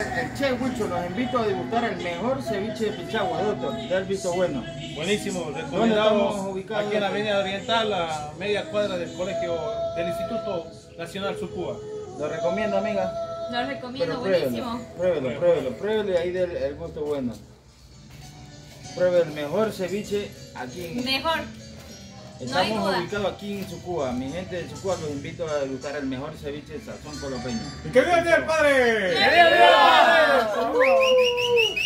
El Chef Huicho, los invito a degustar el mejor ceviche de Pichagua, doctor. Ya el visto bueno. Buenísimo, ¿Dónde recomendado. estamos ubicados? Aquí en la Avenida Oriental, a media cuadra del colegio del Instituto Nacional Sucúa. ¿Lo recomiendo, amiga? Lo recomiendo, Pero buenísimo. pruébelo y ahí del el gusto bueno. Pruebe el mejor ceviche aquí en... Mejor. No hay Estamos duda. ubicados aquí en Sucúa. Mi gente de Sucúa los invito a degustar el mejor ceviche de sazón colopeño. ¡Que viva el Día del Padre! ¡Que viva el Día del Padre! ¡Saludos!